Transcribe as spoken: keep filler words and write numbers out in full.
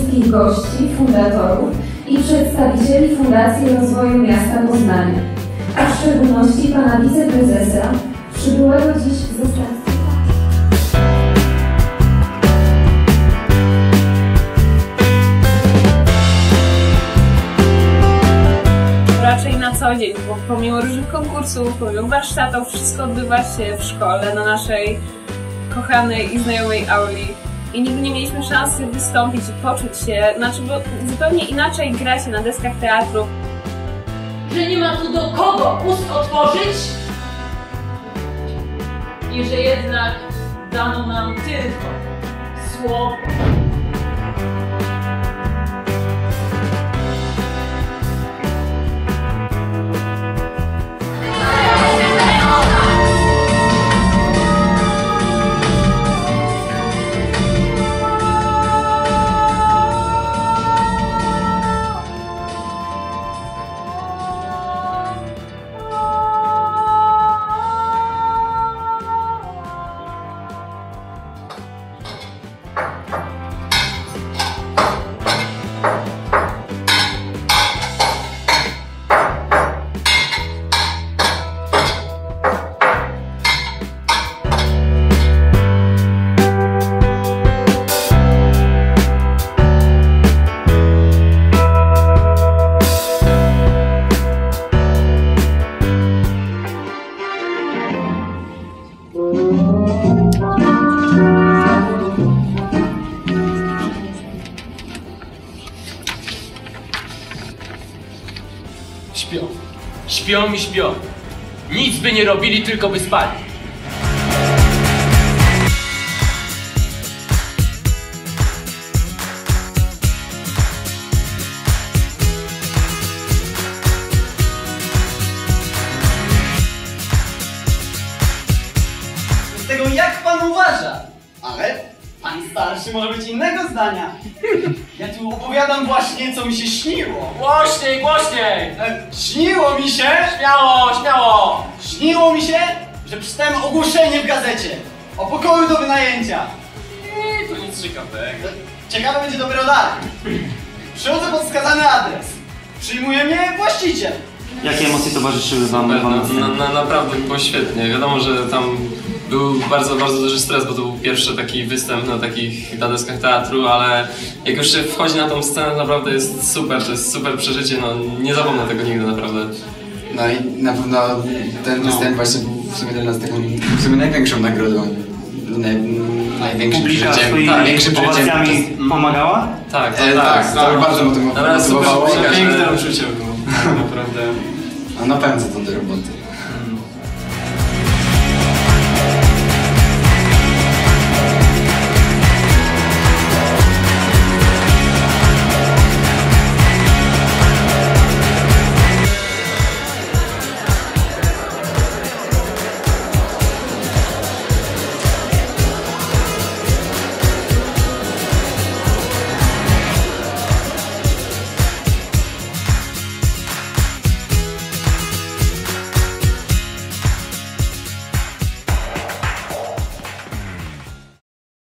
wszystkich gości, fundatorów i przedstawicieli Fundacji Rozwoju Miasta Poznania, a w szczególności pana wiceprezesa, przybyłego dziś ze stacji. Raczej na co dzień, bo pomimo różnych konkursów, pomimo warsztatów, wszystko odbywa się w szkole, na naszej kochanej i znajomej auli. I nigdy nie mieliśmy szansy wystąpić i poczuć się, znaczy, bo zupełnie inaczej gra się na deskach teatru. Że nie ma tu do kogo ust otworzyć i że jednak dano nam tylko słowo. Śpią. Śpią i śpią. Nic by nie robili, tylko by spali. Z tego jak pan uważa, ale pan starszy może być innego zdania. Ja tu opowiadam właśnie, co mi się śniło. Głośniej, głośniej! E, śniło mi się, Śmiało, śmiało! śniło mi się, że przeczytałem ogłoszenie w gazecie o pokoju do wynajęcia. Eee, to nic ciekawego. E, Ciekawe będzie dopiero dalej. Przychodzę pod wskazany adres. Przyjmuje mnie właściciel. Jakie emocje towarzyszyły wam? Na, wam na, na, naprawdę było świetnie. Wiadomo, że tam był bardzo, bardzo duży stres, bo to był pierwszy taki występ na takich na deskach teatru, ale jak już się wchodzi na tą scenę, naprawdę jest super, to jest super przeżycie, no nie zapomnę tego nigdy naprawdę. No i na pewno ten występ właśnie był w sumie dla nas taką w sumie największą nagrodą. Naj, największym Publika przeżyciem. swoimi Tak, większym przeżyciem. owacjami pomagała? Tak, to E, tak. tak, to tak, bardzo motywowało. Naprawdę super, motywowało. piękne uczucie było, naprawdę. A napędza to do roboty.